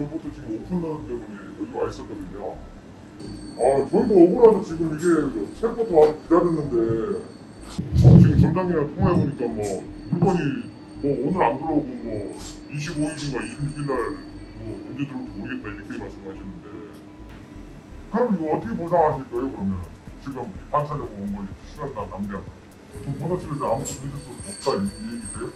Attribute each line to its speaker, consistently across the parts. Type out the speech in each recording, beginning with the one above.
Speaker 1: 전부터 지금 오픈런 때문에 여기 와 있었거든요. 아, 저희도 억울하죠. 지금 이게 새부터 와서 기다렸는데 지금 점장님이랑 통화해보니까 뭐 물건이 뭐 오늘 안 들어오고 뭐 25일인가 26일 날뭐 언제 들어올지 모르겠다 이렇게 말씀하시는데 그럼 이거 어떻게 보상하실 거예요 그러면? 지금 반찬하고 온 거 시간 다 낭비하고 그럼 보너스에서 아무것도 해줄 수 없다 이 얘기세요?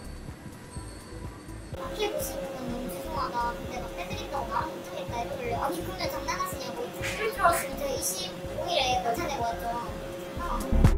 Speaker 2: 피해 보시는 건 너무 죄송하다. 근데 막 빼드린다고 말은 못하겠다 이러길래 아니 그러면 장난하시냐고. 그럴 줄 알았으면 제가 25일에 결제 내고 왔죠.